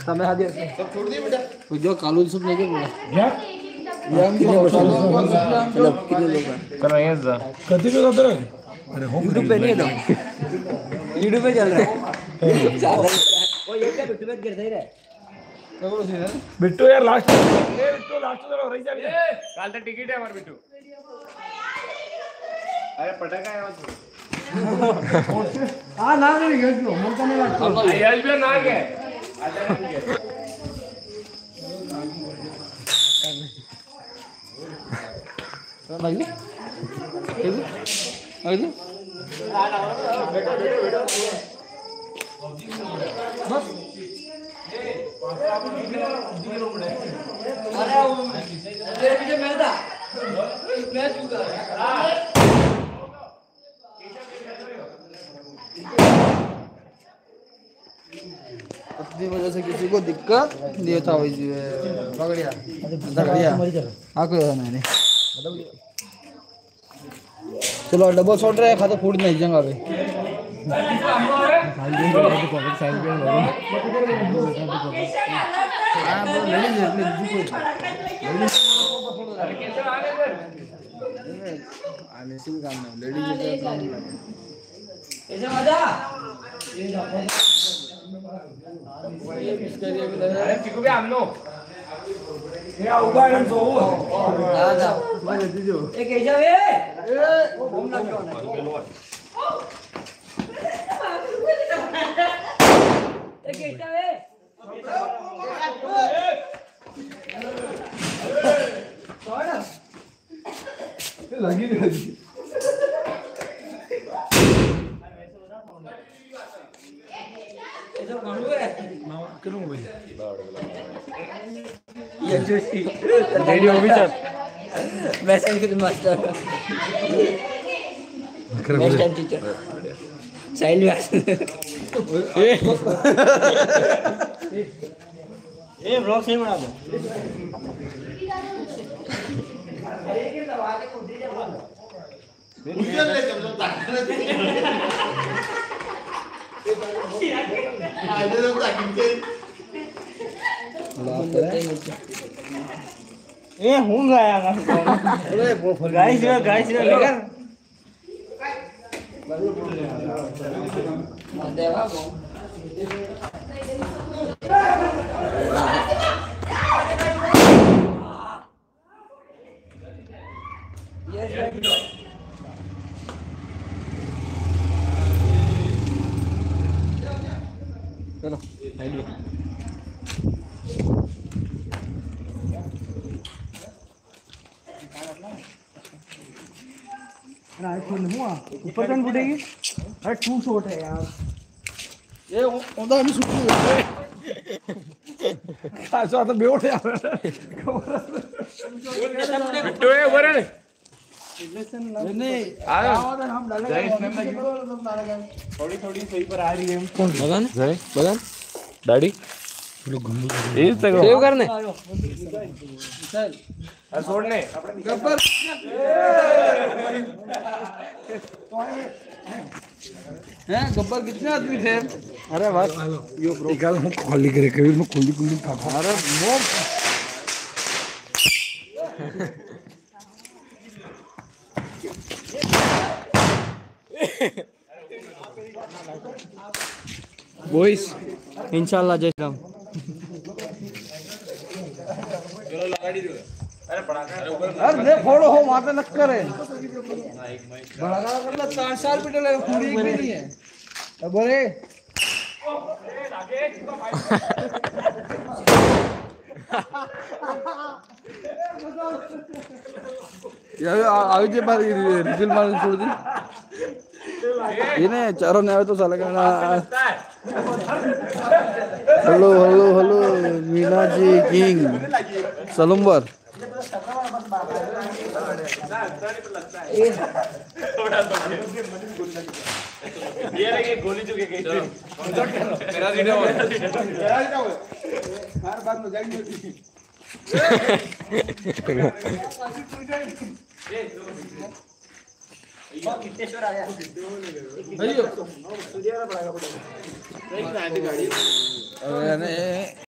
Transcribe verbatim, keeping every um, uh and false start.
समय आ गया सब छोड़ दिए बेटा जो कालू सब लेके बोला क्या याम कितने मतलब कितने लोग हैं कर रहे हैं जा कति पे जाते रहे अरे होम यूट्यूब पे नहीं है तो यूट्यूब पे चल रहा है वो ये क्या यूट्यूब पे गिर सही रहा है बिट्टू यार लास्ट ए बिट्टू लास्ट चलो रही जा काल तक टिकट है हमारे बिट्टू अरे पटाखा है मत हां ना नहीं गए लो मन का नहीं लगता यश भी ना गए आजा नहीं गए लगी लगी बेटा बेटा बेटा बस अरे वो तेरे पीछे मैं था मैं चुका अपनी वजह से किसी को दिक्कत नहीं था वैसे पकड़िया पकड़िया हाँ कोई नहीं चलो डबल शॉट रहे खाता फूट नहीं जंगा पे लगी नहीं लगी करूँ भाई ये जो रेडी हो भी सर वैसे ही मास्टर वेस्टर्न टीचर साइल ए ए ब्लॉग सही बना दो उधर ले चलो ताकत आधे लोग ताकत ए हूं गया अरे गाइस गाइस लेकर देवा चलो आईफोन हुआ ऊपर कौन फुटेगी अरे टू शॉट है यार ये ओदा नहीं सुट खासा तो बेहोश यार बिट्टू है ऊपर है नहीं आवाज हम डालेंगे थोड़ी थोड़ी सही पर आ रही है कौन बगन जय बगन दाढ़ी ये तक सेव करने चल अरे छोड़ने गब्बर हैं गब्बर कितने आदमी थे अरे बस यो ब्रो निकाल हम खाली करे कभी मैं खुली खुली खा अरे वो बॉयज इंशाल्लाह जय श्री राम चलो लगा दी अरे पटाखा अरे ऊपर अरे ले फोड़ो हो वहां पे लग करे बड़ा कर ला चार साल पे डले पूरी एक भी नहीं है अब बोले यार आगे बार रिजल्ट मार छोड़ दी ये चारों नहीं आए तो साला कहना hello hello hello Meena ji king सलम्बर ये लगे गोली चुके गई मेरा वीडियो हर बात में जाएंगे कितेश्वर आ गया नहीं सूर्य वाला पड़ेगा पड़ेगा गाड़ी